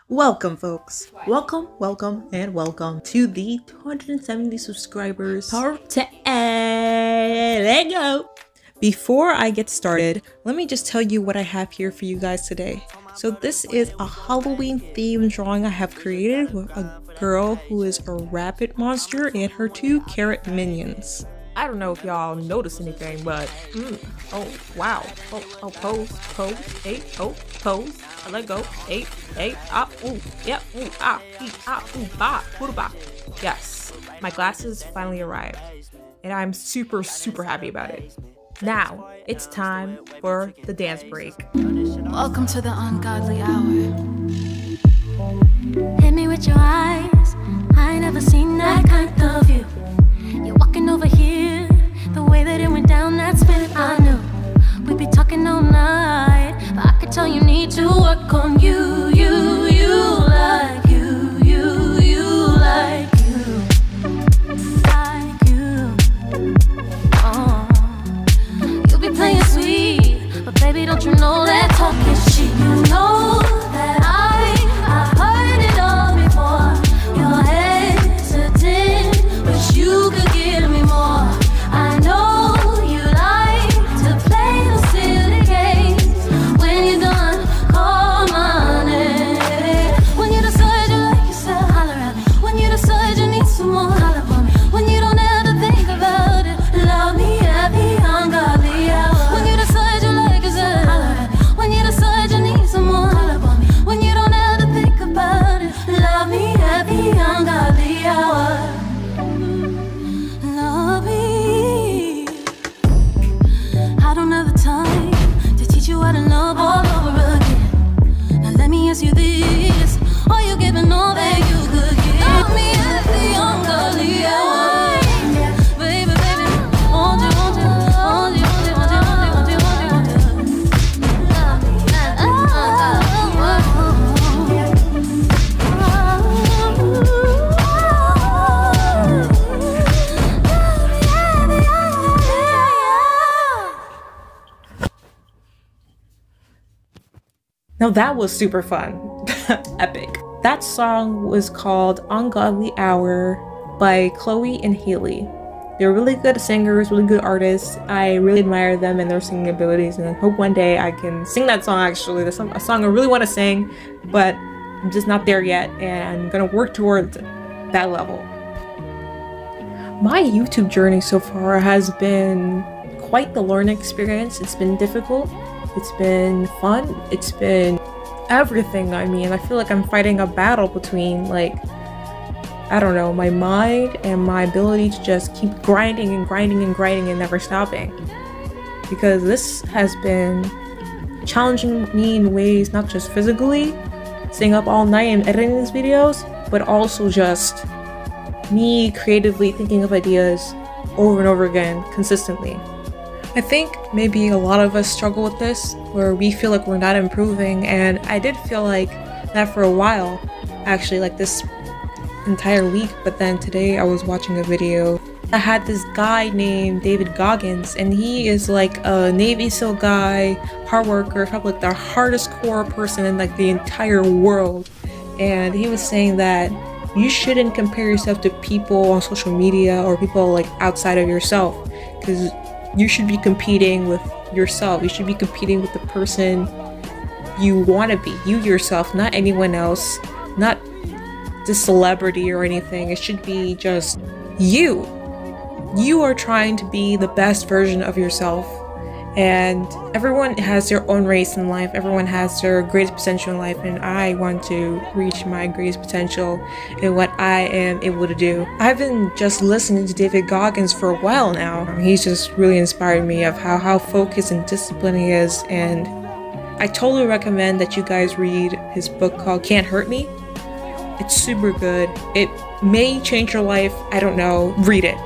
Welcome, folks. Welcome, and welcome to the 270 subscribers power to let go. Before I get started, let me just tell you what I have here for you guys today. So this is a Halloween themed drawing I have created with a girl who is a rabbit monster and her 2 carrot minions. I don't know if y'all notice anything, but oh wow, pose, pose, I let go, ooh, yep, ooh, yes, my glasses finally arrived, and I'm super happy about it. Now it's time for the dance break. Welcome to the ungodly hour. Hit me with your eyes, I ain't never seen that kind of view. You're walking over here, the way that it went down, that's when I knew we'd be talking all night. But I could tell you need to work on you, like you. Oh, you be playing sweet, but baby, don't you know that talk is cheap? You know that I heard it all before. You're hesitant, wish you could give me more. I know you like to play those silly games. When you're done, call my name. When you decide you like yourself, holler at me. When you decide you need some more, holler for me. When you don't have to think about it, love me at the ungodly hour. When you decide you like yourself, holler at me. When you decide you need some more, holler for me. When you don't have to think about it, love me at the ungodly hour. Love me. I don't have the time to teach you how to love all over again. Now let me ask you this: are you giving all that you could give? Love me at the ungodly hour. Baby, want you. Love me at the ungodly hour. Now that was super fun. Epic. That song was called Ungodly Hour by Chloe and Haley. They're really good singers, really good artists. I really admire them and their singing abilities, and I hope one day I can sing that song. Actually, there's a song I really want to sing, but I'm just not there yet, and I'm gonna work towards that level. My YouTube journey so far has been quite the learning experience. It's been difficult, it's been fun, it's been everything. I mean, I feel like I'm fighting a battle between, like, I don't know, my mind and my ability to just keep grinding and never stopping. Because this has been challenging me in ways, not just physically, staying up all night and editing these videos, but also just me creatively thinking of ideas over and over again, consistently. I think maybe a lot of us struggle with this, where we feel like we're not improving, and I did feel like that for a while, actually, like this entire week. But then today I was watching a video that had this guy named David Goggins, and he is like a Navy SEAL guy, hard worker, probably like the hardest core person in like the entire world. And he was saying that you shouldn't compare yourself to people on social media or people like outside of yourself, because you should be competing with yourself. You should be competing with the person you want to be, you yourself, not anyone else, not the celebrity or anything. It should be just you. You are trying to be the best version of yourself, and everyone has their own race in life. Everyone has their greatest potential in life, and I want to reach my greatest potential in what I am able to do. I've been just listening to David Goggins for a while now. He's just really inspired me of how focused and disciplined he is, and I totally recommend that you guys read his book called Can't Hurt Me. It's super good. It may change your life. I don't know. Read it.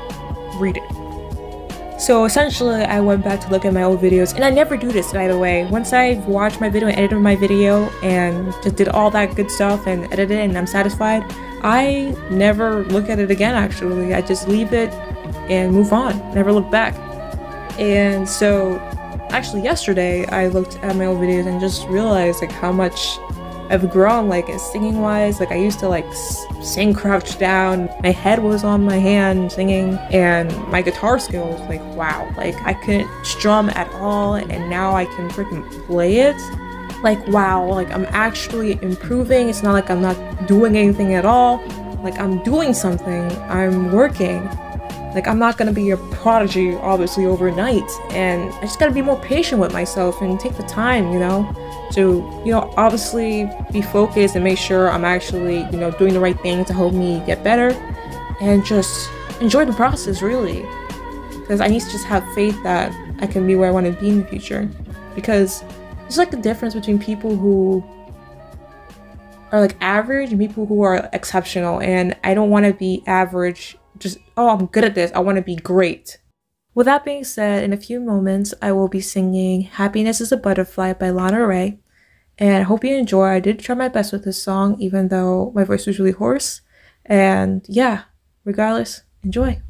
So essentially, I went back to look at my old videos, and I never do this, by the way. Once I've watched my video and edited my video and just did all that good stuff and edited it and I'm satisfied, I never look at it again, actually. I just leave it and move on, never look back. And so actually yesterday I looked at my old videos and just realized like how much I've grown, like, singing wise. Like, I used to like sing crouched down, my head was on my hand singing, and my guitar skills, like, wow, like I couldn't strum at all, and now I can freaking play it. Like, wow, like I'm actually improving. It's not like I'm not doing anything at all. Like, I'm doing something, I'm working. Like, I'm not gonna be a prodigy, obviously, overnight, and I just gotta be more patient with myself and take the time, you know, to, you know, obviously be focused and make sure I'm actually, you know, doing the right thing to help me get better, and just enjoy the process, really. Because I need to just have faith that I can be where I want to be in the future. Because there's like the difference between people who are like average and people who are exceptional, and I don't want to be average, just, oh, I'm good at this, I want to be great. With that being said, in a few moments I will be singing Happiness is a Butterfly by Lana Ray, and I hope you enjoy. I did try my best with this song, even though my voice was really hoarse, and yeah, regardless, enjoy.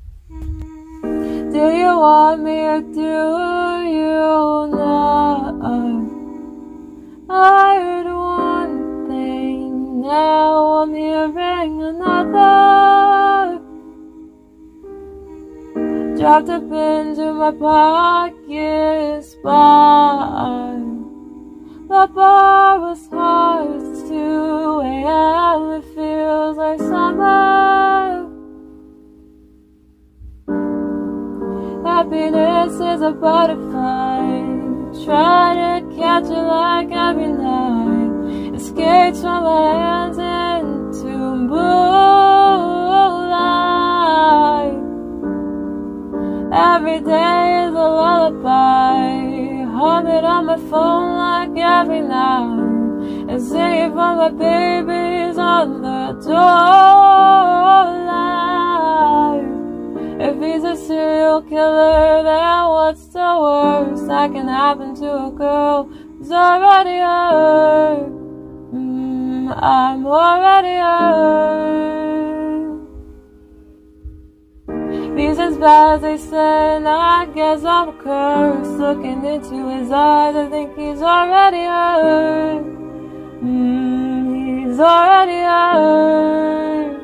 Do you want me or do you not? I heard one thing, now I'm hearing another. Dropped a pin to my pocket spot. The bar was hard, it's 2 a.m. It feels like summer. Happiness is a butterfly, try to catch it like every night. It skates from my hands into moonlight. Every day is a lullaby, hum it on my phone like every night, and sing it for my babies on the doorline. If he's a serial killer, then what's the worst that can happen to a girl who's already hurt? I'm already hurt. He's as bad as they say, and I guess I'm a curse. Looking into his eyes, I think he's already hurt. He's already hurt.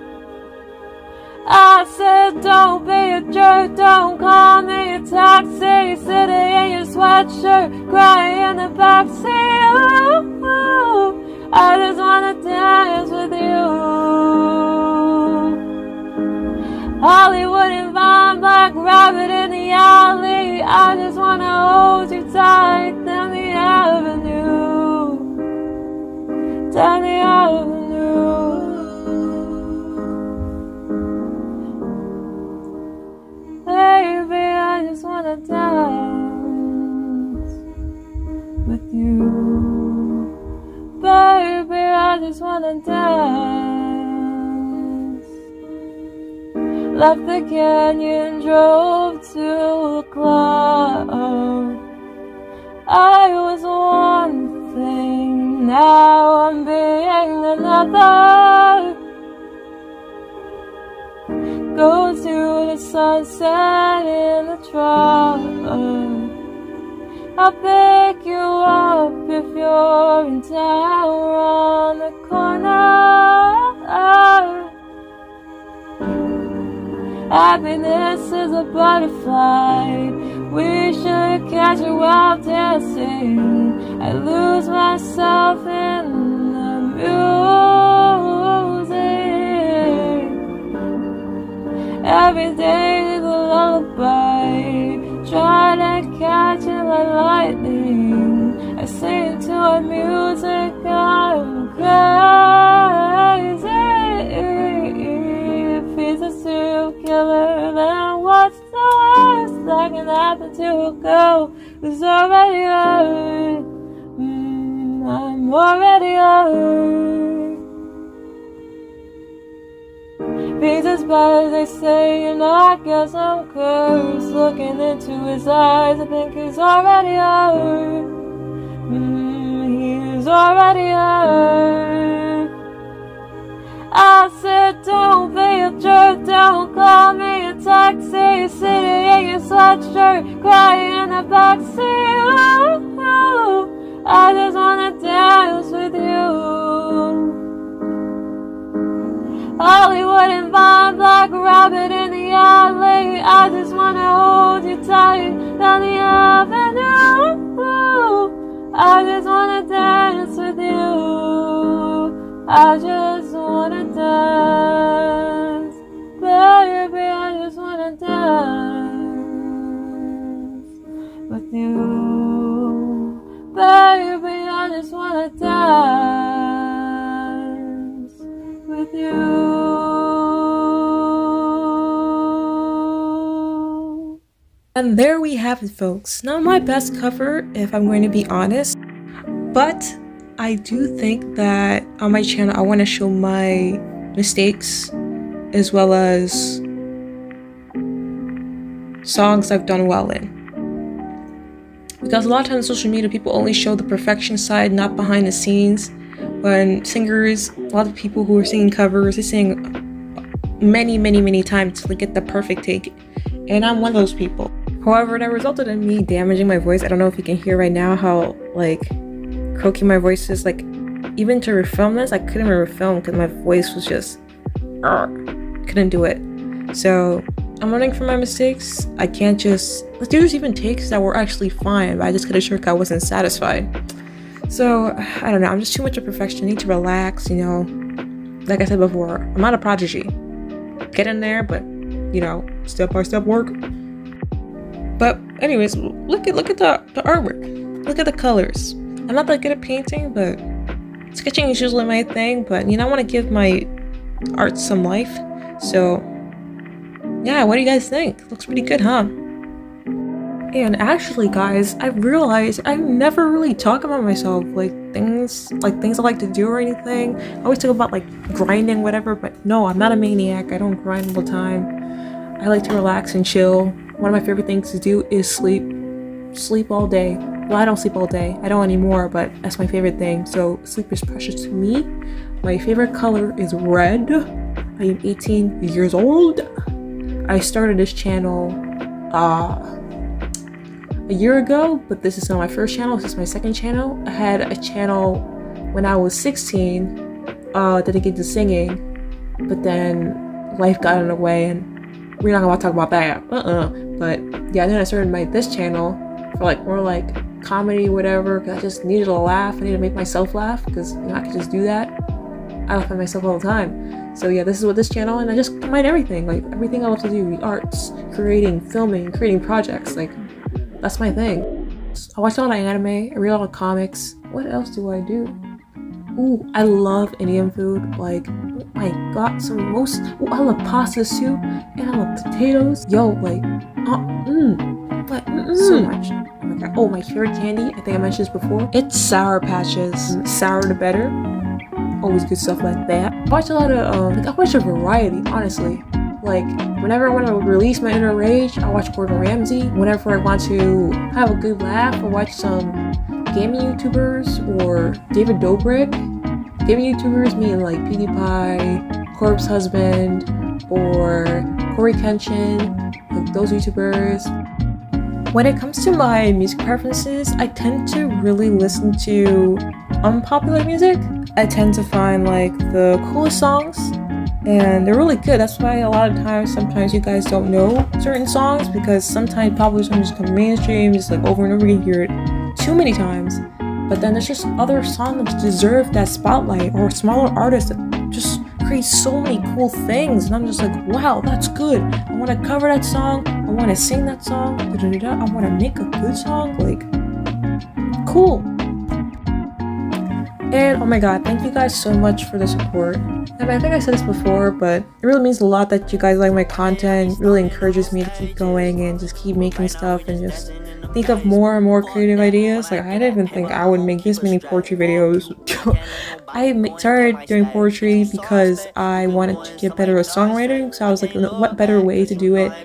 I said, don't be a jerk, don't call me a taxi. Sitting in your sweatshirt, crying in the backseat. Ooh, I just wanna dance with you. Hollywood and Vine, Black Rabbit in the alley. I just wanna hold you tight down the avenue, down the avenue. Baby, I just wanna dance with you. Baby, I just wanna dance. Left the canyon, drove to a club. I was one thing, now I'm being another. Go to the sunset in the truck. I'll pick you up if you're in town around the corner. Happiness is a butterfly, we should catch it while dancing. I lose myself in the music. Every day is a lullaby, try to catch it like lightning. I sing to our music, I'm crazy. If he's a serial killer, then what's the worst that can happen to a girl who's already hurt? I'm already hurt. He's as bad as they say, and I guess I'm cursed. Looking into his eyes, I think he's already hurt. He's already hurt. I said, don't be a jerk, don't call me a taxi. Sitting in your sweatshirt, crying in the backseat. Ooh, I I just wanna dance with you. Hollywood and vibes like a rabbit in the alley. I just wanna hold you tight down the avenue. I just wanna dance with you. I just wanna dance, baby. I just wanna dance with you, baby. I just wanna dance with you. And there we have it, folks. Not my best cover, if I'm going to be honest, but I do think that on my channel I want to show my mistakes as well as songs I've done well in. Because a lot of times on social media people only show the perfection side, not behind the scenes. When singers, a lot of people who are singing covers, they sing many times to get the perfect take, and I'm one of those people. However, that resulted in me damaging my voice. I don't know if you can hear right now how like croaky my voice is. Like, even to refilm this, I couldn't even refilm because my voice was just couldn't do it. So I'm learning from my mistakes. I can't just, there's even takes that were actually fine, but I just couldn't sure I wasn't satisfied. So I don't know, I'm just too much of a perfectionist. I need to relax, you know. Like I said before, I'm not a prodigy. Get in there, but you know, step by step work. But anyways, look at the artwork. Look at the colors. I'm not that good at painting, but sketching is usually my thing. But you know, I want to give my art some life. So yeah, what do you guys think? Looks pretty good, huh? And actually, guys, I realized I never really talk about myself, like things I like to do or anything. I always talk about like grinding, whatever. But no, I'm not a maniac. I don't grind all the time. I like to relax and chill. One of my favorite things to do is sleep all day. Well, I don't sleep all day. I don't anymore, but that's my favorite thing. So sleep is precious to me. My favorite color is red. I am 18 years old. I started this channel a year ago, but this is not my first channel. This is my second channel. I had a channel when I was 16 dedicated to singing, but then life got in the way and we're not gonna talk about that. But yeah, then I started this channel for like more like comedy, whatever, because I just needed a laugh. I needed to make myself laugh because, you know, I could just do that. I laugh at myself all the time. So yeah, this is what this channel, and I just combine everything, like everything I love to do, the arts, creating, filming, creating projects, like that's my thing. I watch a lot of anime, I read a lot of comics. What else do I do? Ooh, I love Indian food. Like, oh my god, some roast. Ooh, I love pastas too, and I love potatoes. Yo, like, so much. Oh my god. Oh, my favorite candy, I think I mentioned this before. It's Sour Patches. Sour the better. Always good stuff like that. I watch a lot of, I watch a variety, honestly. Like, whenever I want to release my inner rage, I watch Gordon Ramsay. Whenever I want to have a good laugh, I watch some gaming YouTubers or David Dobrik. Gaming YouTubers mean like PewDiePie, Corpse Husband, or Corey Kenshin, like those YouTubers. When it comes to my music preferences, I tend to really listen to unpopular music. I tend to find like the coolest songs, and they're really good. That's why a lot of times, sometimes you guys don't know certain songs, because sometimes popular songs just come mainstream, just like over and over again, you hear it too many times. But then there's just other songs that deserve that spotlight, or smaller artists that just create so many cool things, and I'm just like, wow, that's good. I want to cover that song, I want to sing that song, I want to make a good song, like, cool. And oh my god, thank you guys so much for the support. I mean, I think I said this before, but it really means a lot that you guys like my content. It really encourages me to keep going and just keep making stuff and just think of more and more creative ideas. Like, I didn't even think I would make this many poetry videos. I started doing poetry because I wanted to get better at songwriting, so I was like, what better way to do it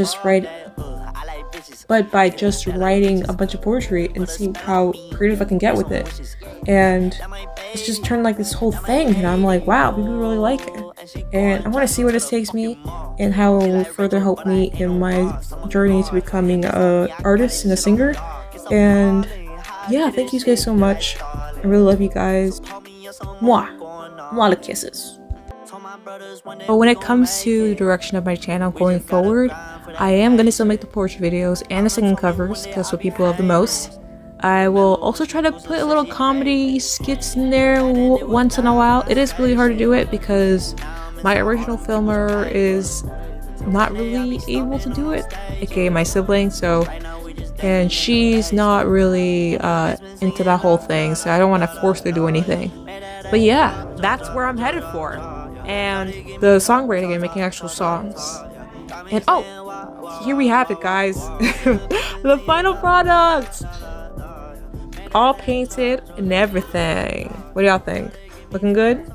but by just writing a bunch of poetry and see how creative I can get with it. And it's just turned like this whole thing, and I'm like, wow, people really like it. And I want to see where this takes me and how it will further help me in my journey to becoming an artist and a singer. And yeah, thank you guys so much. I really love you guys. Mwah. A lot of kisses. But when it comes to the direction of my channel going forward, I am going to still make the portrait videos and the singing covers because that's what people love the most. I will also try to put a little comedy skits in there once in a while. It is really hard to do it because my original filmer is not really able to do it, aka my sibling, and she's not really into that whole thing, so I don't want to force her to do anything. But yeah, that's where I'm headed for. And the songwriting and making actual songs. And oh, here we have it, guys. The final product! All painted and everything. What do y'all think? Looking good?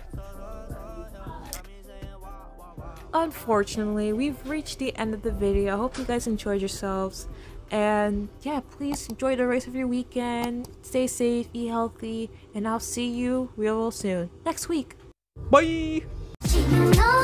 Unfortunately, we've reached the end of the video. I hope you guys enjoyed yourselves. And yeah, please enjoy the rest of your weekend. Stay safe, eat healthy, and I'll see you real soon next week. Bye!